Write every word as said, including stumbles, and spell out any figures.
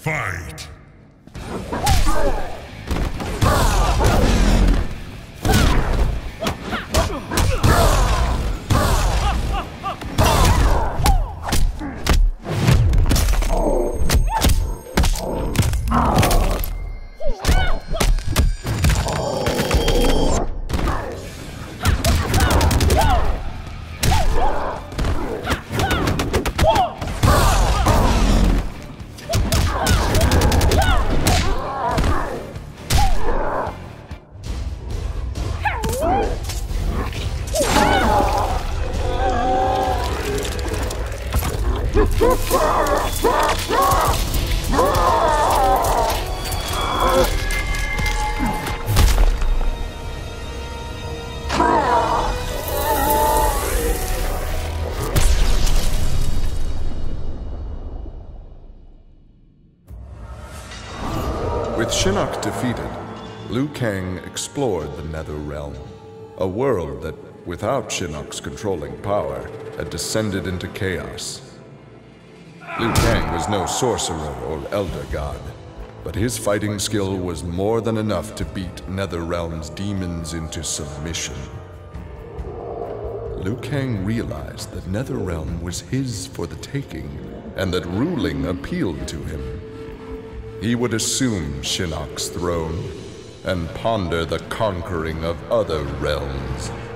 Fight! With Shinnok defeated, Liu Kang explored the Nether Realm, a world that, without Shinnok's controlling power, had descended into chaos. Liu Kang was no sorcerer or elder god, but his fighting skill was more than enough to beat Netherrealm's demons into submission. Liu Kang realized that Netherrealm was his for the taking, and that ruling appealed to him. He would assume Shinnok's throne and ponder the conquering of other realms.